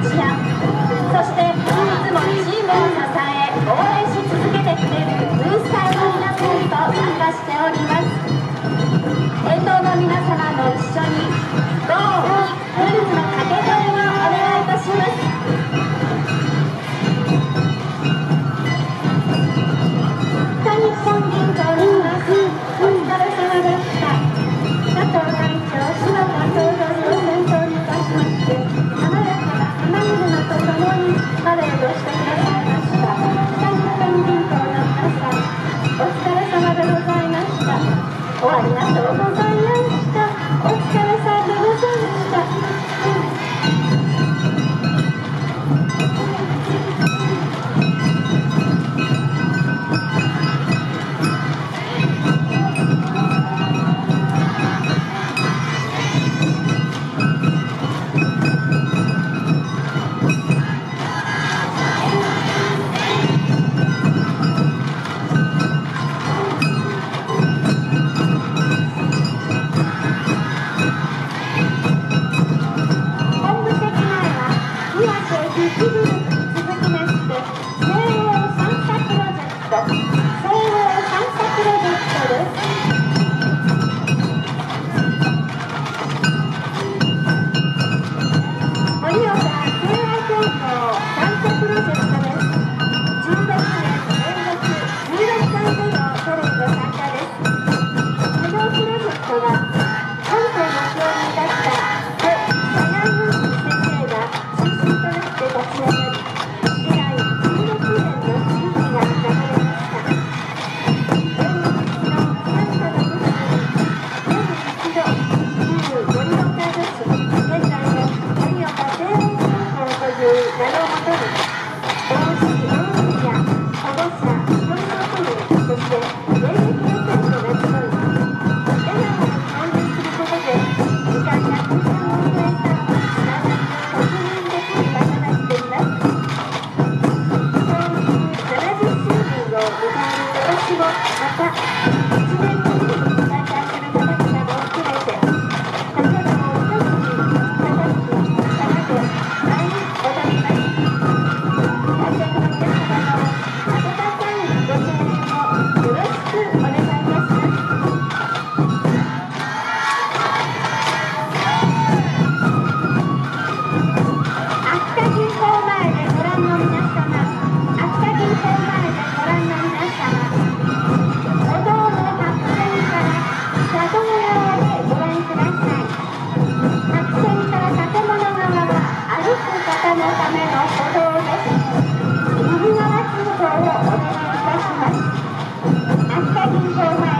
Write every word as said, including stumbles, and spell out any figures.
者、そしていつもチームを支え応援し続けてくれるブースターの皆さんと参加しております。沿道の皆様も一緒にゴーウルフの掛け声をお願いいたします。北日本銀行の皆さん、お疲れ様でした。佐藤会長、柴田総理を先頭にいたしまして、華やかな花車とともにパレードしてくださいました。北日本銀行の皆さん、お疲れ様でございました。おありがとうございました。お疲れ様でございました。右側通行をお願いいたします。秋田銀行前